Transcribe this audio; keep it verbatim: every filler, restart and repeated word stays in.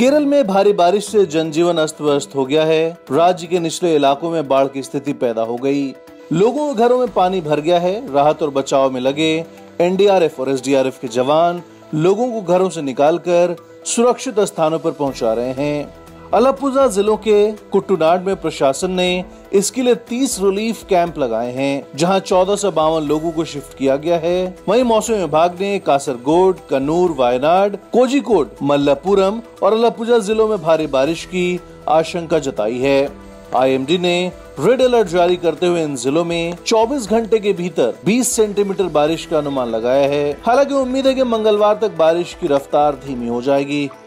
केरल में भारी बारिश से जनजीवन अस्त व्यस्त हो गया है। राज्य के निचले इलाकों में बाढ़ की स्थिति पैदा हो गई। लोगों के घरों में पानी भर गया है। राहत और बचाव में लगे एन डी आर एफ और एस डी आर एफ के जवान लोगों को घरों से निकालकर सुरक्षित स्थानों पर पहुंचा रहे हैं। अलापुझा जिलों के कुट्टूनाड में प्रशासन ने इसके लिए तीस रिलीफ कैंप लगाए हैं, जहां चौदह सौ बावन लोगों को शिफ्ट किया गया है। वहीं मौसम विभाग ने कासरगोड, कन्नूर, वायनाड, कोझिकोड, मल्लापुरम और अलापुझा जिलों में भारी बारिश की आशंका जताई है। आई एम डी ने रेड अलर्ट जारी करते हुए इन जिलों में चौबीस घंटे के भीतर बीस सेंटीमीटर बारिश का अनुमान लगाया है। हालांकि उम्मीद है कि मंगलवार तक बारिश की रफ्तार धीमी हो जाएगी।